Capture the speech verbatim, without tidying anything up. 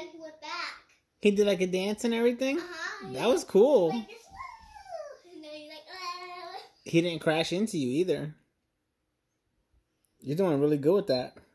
then he went back. He did like a dance and everything? Uh-huh. That was cool. Like this, and then he's like, uh... He didn't crash into you either. You're doing really good with that.